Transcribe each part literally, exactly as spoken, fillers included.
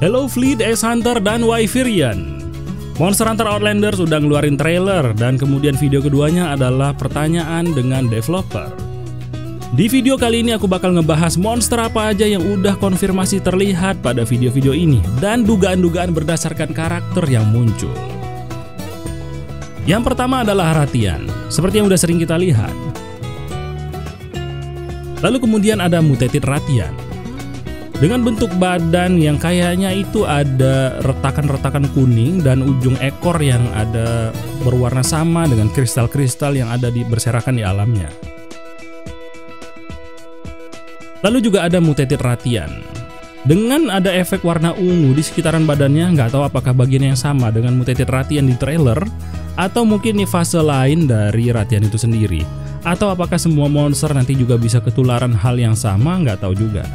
Hello Fleet, Ace Hunter, dan Wyverian. Monster Hunter Outlanders sudah ngeluarin trailer dan kemudian video keduanya adalah pertanyaan dengan developer. Di video kali ini aku bakal ngebahas monster apa aja yang udah konfirmasi terlihat pada video-video ini dan dugaan-dugaan berdasarkan karakter yang muncul. Yang pertama adalah Rathian, seperti yang udah sering kita lihat. Lalu kemudian ada Mutated Rathian dengan bentuk badan yang kayaknya itu ada retakan-retakan kuning dan ujung ekor yang ada berwarna sama dengan kristal-kristal yang ada di berserakan di alamnya. Lalu juga ada Mutated Rathian dengan ada efek warna ungu di sekitaran badannya. Nggak tahu apakah bagian yang sama dengan Mutated Rathian di trailer atau mungkin ini fase lain dari Rathian itu sendiri, atau apakah semua monster nanti juga bisa ketularan hal yang sama, nggak tahu juga.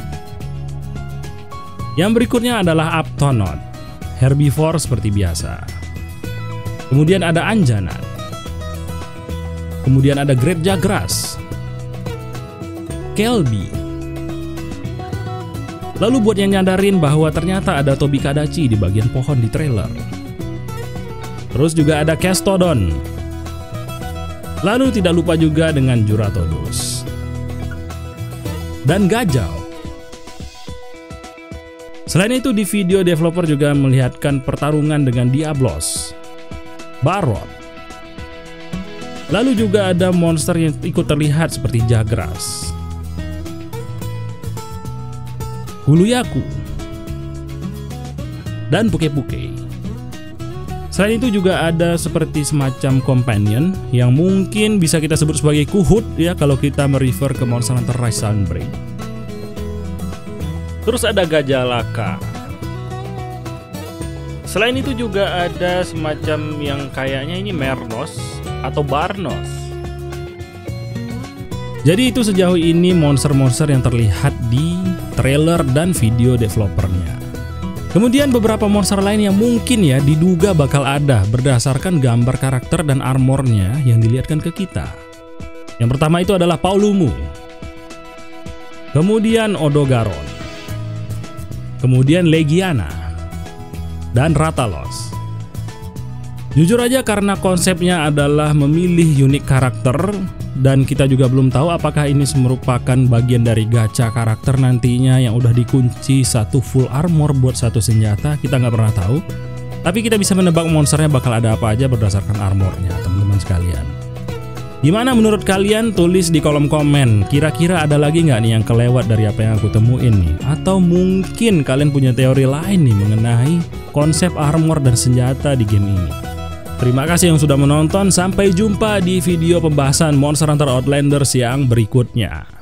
Yang berikutnya adalah Aptonod, herbivore seperti biasa. Kemudian ada Anjanath. Kemudian ada Great Jagras, Kelby. Lalu buat yang nyadarin bahwa ternyata ada Tobi-Kadachi di bagian pohon di trailer. Terus juga ada Kestodon. Lalu tidak lupa juga dengan Juratodus dan Gajau. Selain itu di video developer juga melihatkan pertarungan dengan Diablos, Barot. Lalu juga ada monster yang ikut terlihat seperti Jagras, Huluyaku, dan Puke-Puke. Selain itu juga ada seperti semacam companion yang mungkin bisa kita sebut sebagai Kuhut ya kalau kita merefer ke Monster Hunter Rise Sunbreak. Terus ada Gajah Laka. Selain itu juga ada semacam yang kayaknya ini Mernos atau Barnos. Jadi itu sejauh ini monster-monster yang terlihat di trailer dan video developernya. Kemudian beberapa monster lain yang mungkin ya diduga bakal ada berdasarkan gambar karakter dan armornya yang dilihatkan ke kita. Yang pertama itu adalah Paolumu. Kemudian Odogaron. Kemudian Legiana dan Rathalos. Jujur aja karena konsepnya adalah memilih unik karakter dan kita juga belum tahu apakah ini merupakan bagian dari gacha karakter nantinya yang udah dikunci satu full armor buat satu senjata, kita nggak pernah tahu. Tapi kita bisa menebak monsternya bakal ada apa aja berdasarkan armornya, teman-teman sekalian. Gimana menurut kalian? Tulis di kolom komen. Kira-kira ada lagi nggak nih yang kelewat dari apa yang aku temuin nih? Atau mungkin kalian punya teori lain nih mengenai konsep armor dan senjata di game ini? Terima kasih yang sudah menonton. Sampai jumpa di video pembahasan Monster Hunter Outlanders yang berikutnya.